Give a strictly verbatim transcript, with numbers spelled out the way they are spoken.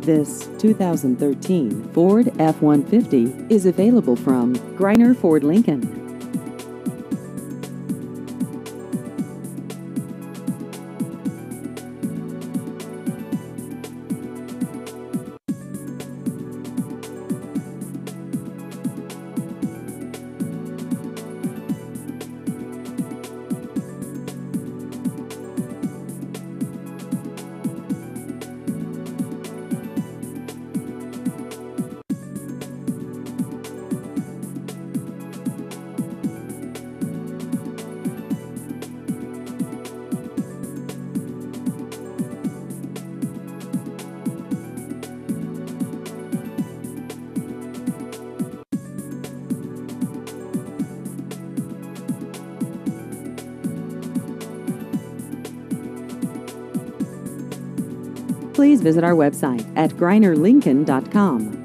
This two thousand thirteen Ford F one fifty is available from Greiner Ford Lincoln. Please visit our website at greiner lincoln dot com.